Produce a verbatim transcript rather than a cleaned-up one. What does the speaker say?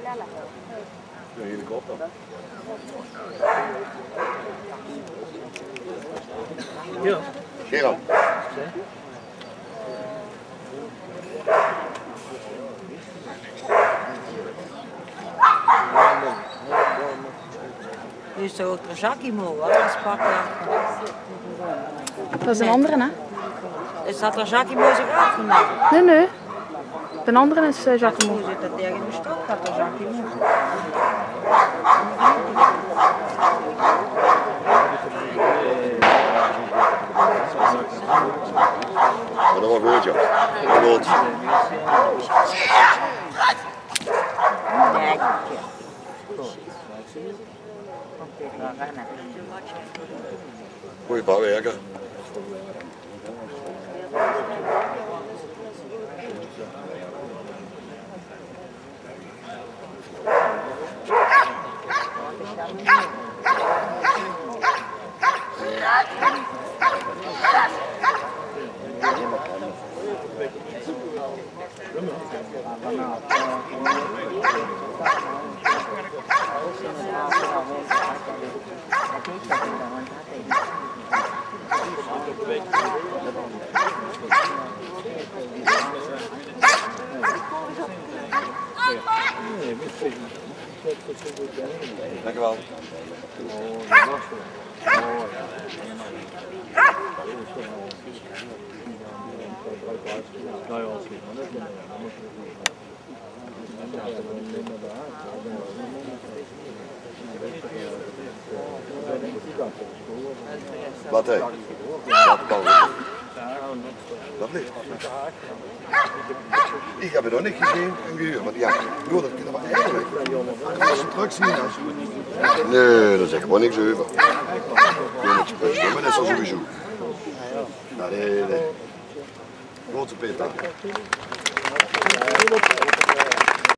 Een helikopter. Ja. Gerard. Nu is er ook een Jacquimo, wat is pakken. Dat is een andere, hè? Is dat er Jacquimo zich afgenomen? Nee, nee. De andere is uh, Jacquimo. Hoe zit dat tegen de stok? Dat er Jacquimo. Maar dat was goed, ja. Dat was goed. Nee, goed. Goeie bouwwerker. Dankjewel. Wat hé? Wat bouwen? Dat ligt. Ik heb het nog niet gezien en gehuurd, want ja, joh, dat kunnen we eigenlijk. Als je terug zien als nee, daar zeg ik maar niks over. Jongetje prutje, maar dat is al sowieso. Nou, nee, nee. Grote Peter.